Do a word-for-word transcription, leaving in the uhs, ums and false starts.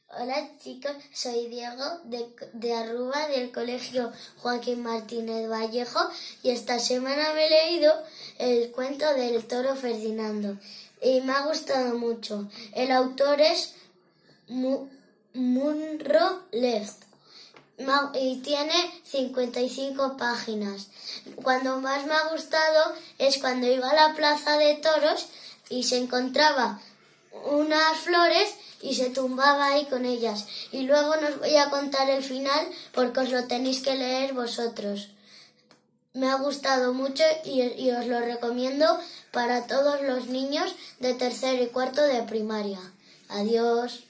Hola chicos, soy Diego de, de Aruba del colegio Joaquín Martínez Vallejo y esta semana me he leído el cuento del toro Ferdinando y me ha gustado mucho. El autor es Mu, Munro Left y tiene cincuenta y cinco páginas. Cuando más me ha gustado es cuando iba a la plaza de toros y se encontraba unas flores y se tumbaba ahí con ellas. Y luego no os voy a contar el final porque os lo tenéis que leer vosotros. Me ha gustado mucho y, y os lo recomiendo para todos los niños de tercero y cuarto de primaria. Adiós.